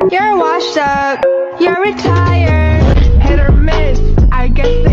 You're washed up, you're retired. Hit or miss, I guess